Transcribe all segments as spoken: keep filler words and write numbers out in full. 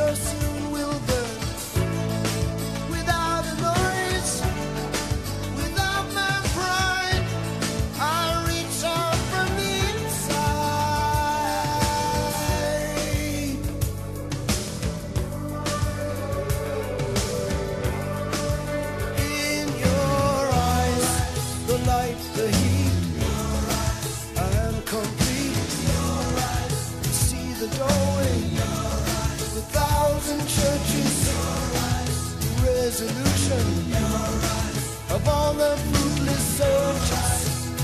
so soon will burn without a noise, without my pride. I reach out from the inside. In your eyes, the light, the heat, I am complete. See the doorway, the thousand churches, the resolution of all the fruitless searches.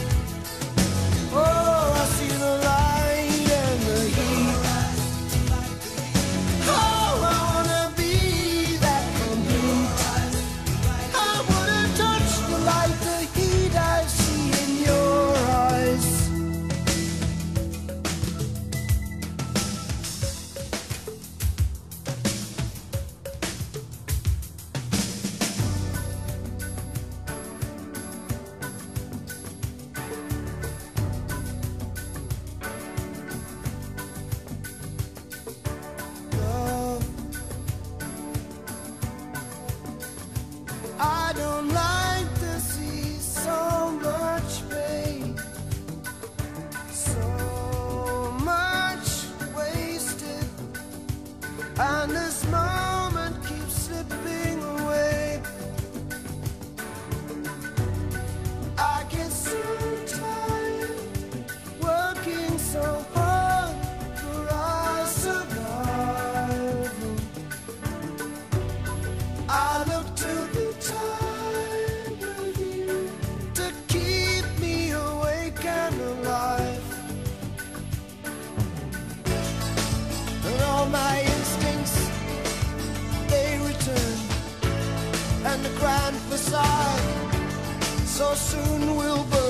Oh, I see the light and the heat. Oh, I wanna be that complete. I wanna touch the light, the heat I see in your eyes. Love, I don't like to see so much pain, so much wasted, and this moment keeps slipping away. I get so tired working so hard for our survival. I look to the time with you to keep me awake and alive. And all my instincts, they return, and the grand facade so soon will burn.